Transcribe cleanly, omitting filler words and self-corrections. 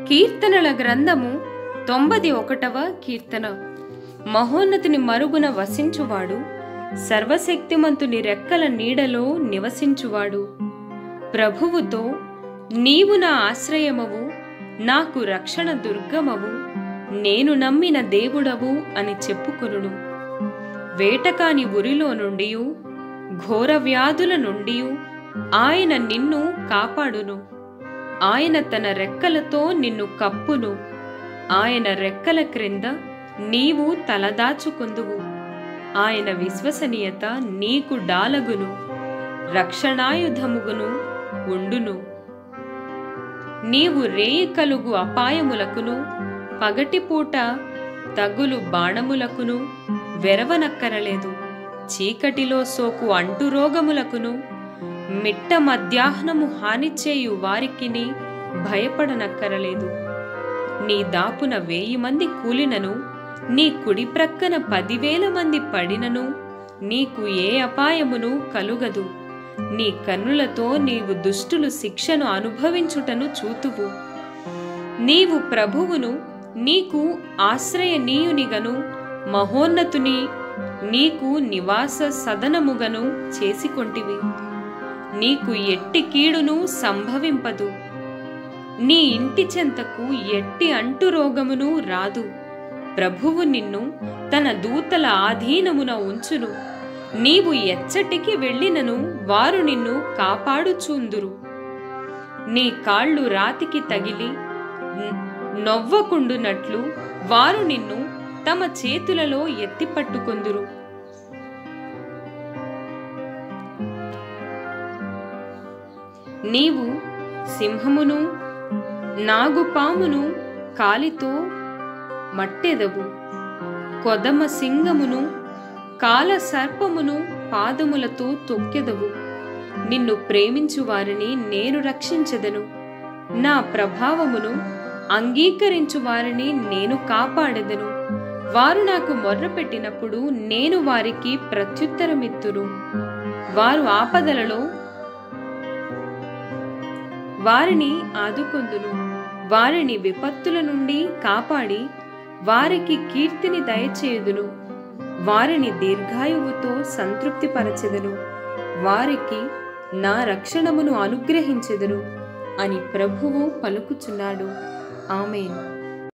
కీర్తనల గ్రంథము 91వ కీర్తన. మహోన్నతుని మరుగున వసించువాడు, సర్వశక్తిమంతుని రెక్కల నీడలో నివసించువాడు ప్రభువుతో, నీవు నా ఆశ్రయమవు, నాకు రక్షణ దుర్గమవు, నేను నమ్మిన దేవుడవు అని చెప్పుకొనును. వేటకాని ఉరిలో నుండియు ఘోర వ్యాధుల నుండియు ఆయన నిన్ను కాపాడును. ఆయన తన రెక్కలతో నిన్ను కప్పును. ఆయన రెక్కల క్రింద నీవు తలదాచుకుందువు. ఆయన విశ్వసనీయత నీకు డాలగును, రక్షణాయుధముగును ఉండును. నీవు రేయి కలుగు అపాయములకును, పగటిపూట తగులు బాణములకును వెరవనక్కరలేదు. చీకటిలో సోకు అంటురోగములకును, మిట్ట మధ్యాహ్నము హానిచేయు వారికిని భయపడనక్కరలేదు. నీ దాపున 1000 మంది కూలినను, నీ కుడి ప్రక్కన 10,000 మంది పడినను నీకు ఏ అపాయమును కలుగదు. నీ కన్నులతో నీవు దుష్టులు శిక్షను అనుభవించుటను చూతువు. నీవు ప్రభువును నీకు ఆశ్రయనీయునిగను, మహోన్నతుని నీకు నివాస సదనముగను చేసికొంటివి. నీకు ఎట్టి కీడును సంభవింపదు. నీ ఇంటి చెంతకు ఎట్టి అంటురోగమును రాదు. ప్రభువు నిన్ను తన దూతల ఆధీనమున ఉంచును. నీవు ఎచ్చటికి వెళ్ళినను వారు నిన్ను కాపాడుచుందురు. నీ కాళ్ళు రాతికి తగిలి నొవ్వకుండునట్లు వారు నిన్ను తమ చేతులలో ఎత్తిపట్టుకొందురు. నీవు సింహమును నాగుపామును కాలితో మట్టెదవు. కొదమ సింగమును కాల సర్పమును పాదములతో తొక్కెదవు. నిన్ను ప్రేమించు వారిని నేను రక్షించెదను. నా ప్రభావమును అంగీకరించు వారిని నేను కాపాడెదను. వారు నాకు మొర్రపెట్టినప్పుడు నేను వారికి ప్రత్యుత్తరమిత్తును. వారు ఆపదలలో వారిని ఆదుకొందును. వారిని విపత్తుల నుండి కాపాడి వారికి కీర్తిని దయచేయుదును. వారిని దీర్ఘాయువుతో సంతృప్తిపరచెదను. వారికి నా రక్షణమును అనుగ్రహించెదను అని ప్రభువు పలుకుచున్నాడు. ఆమేన్.